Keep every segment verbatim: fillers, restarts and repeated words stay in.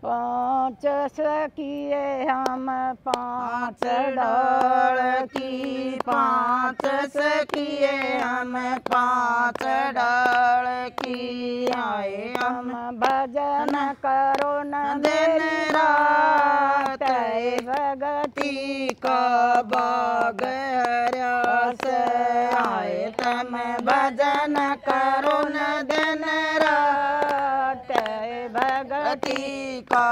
पाँच सखिए हम पाँच डाल की, पाँच सखिए हम पाँच डाल की। आए हम भजन करो न दिन रात भगती का बाग रस। आए तम भजन करो न दिन रात भगती का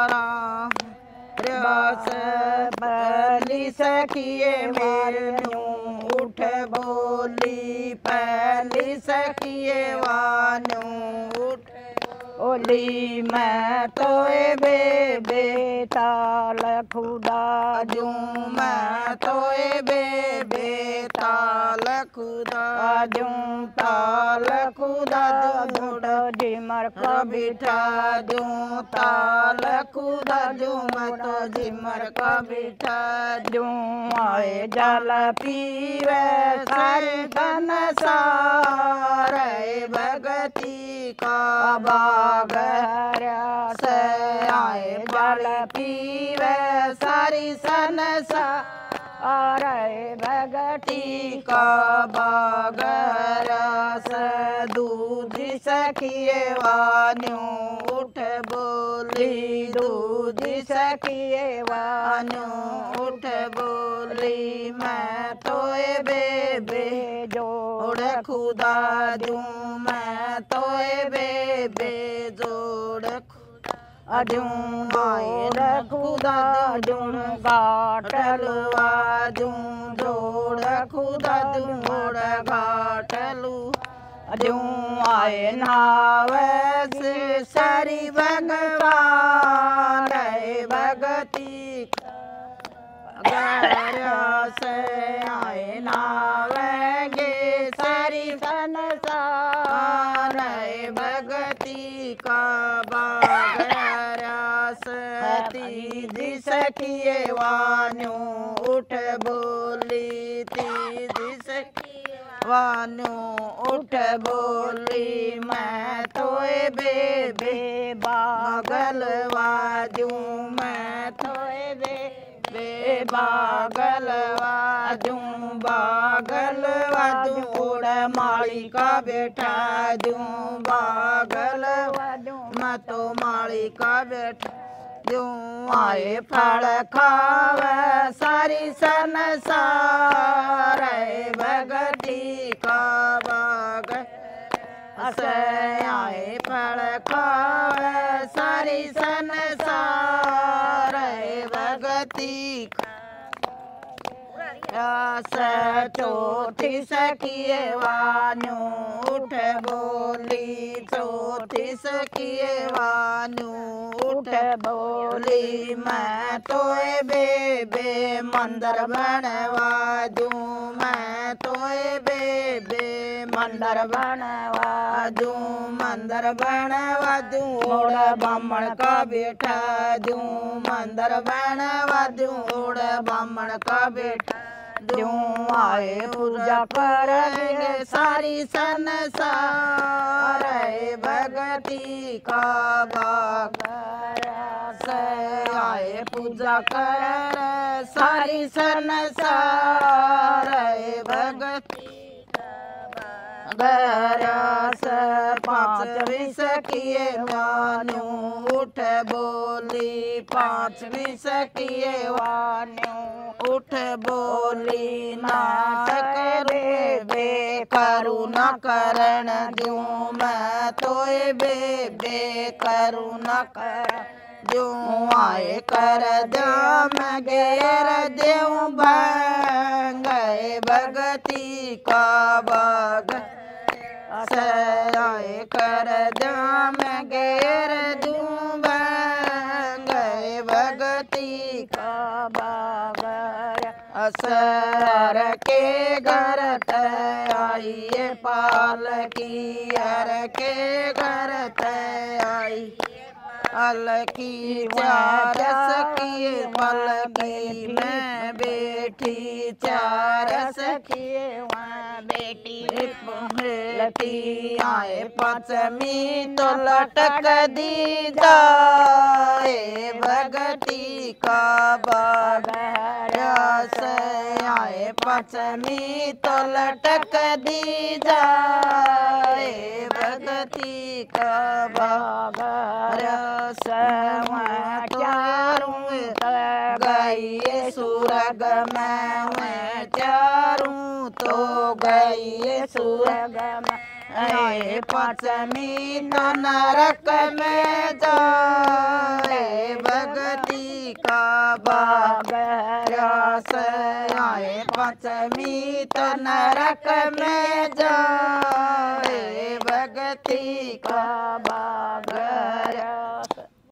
रस। पहली सखिए मेरे उठ बोली, पहली सखिए वानू उठ ओली मैं तो बे बेताल खुदा जू। मैं तो बे बेताल खुदा जू, ताल खुदा झूठ जिमर को बिठा जू, ताल खुदा जू। मैं तो जिमर को बिठा जू आए जल पीवे सारे धन सारे भगती का बाग से। आए जल पीवे सारी सन सारे भगती का बाग रस। दूध सखिए वान्यू उठ बोली, दूध सखिए वान्यू उठ बोली। मैं तो बे बे जोड़ खुदा जू, मैं तो बे बे जोड़ अजू जोड़ खुदा जुन गाटलवा जू, जोड़ खुदा जोड़ घाटलू अजू आए नावस सारी भगवान भगती से। आए नावेंगे सारी संसार भगती का बाग रस। तीजी सखिए वान्यू उठ बोली, तीजी सखिए वान्यू उठ बोली। मैं तो बे बे बागल वाजू, मैं तो बे बे बागल वाजू, बागल वाजू। उड़ माली का बेटा जू, बागल वाजू मैं तो माली का बेटा जू। आए फल खावे सारी संसार भगती का बाग से। आए फल खावे सारी संसार भगती रस। चौथी सखिए वानू उठ बोली, चौथी सखिए वानू उठ बोली। मैं तो बे बे मंदिर बनवा जू, मैं तो बे बे मंदिर बनवा जू, मंदिर बनवा जू। ओड़ ब्राह्मण का बेटा जू, मंदिर बनवा जू। ओड़ ब्राह्मण का बेटा जू। आए पूजा करेंगे सारी संसार भगती का बाग से। आए पूजा कर सारी संसार भगती गरस। पांचवी सखिए वानू उठ बोली, पांचवी सखिए वानू उठ बोली। नाटक रे बे करू न करण जू, मैं तो बे बे करू न कर जू। आए कर जाम गेर देव भंग भगती का बाग से। आए कर जाम गेर दू भंग भगती का बाग असर के घर आइए पालकी, अर के घर आई अलकी। चार सखिए पलकी में बेटी, चार सखिए वहाँ बेटी बेटी। आए पाँचमी तो लटक दी जाए भगती का बाग रस आए पचमी तो लटक दी जाए भगती का बाग रस मैं चारूं गई सुरग में मैं चारूं तो गई सुरग में आए पचमी तो नरक में जाए भगती का बाग रस आए पचमी तो नरक में जाए भगती का बाग रस।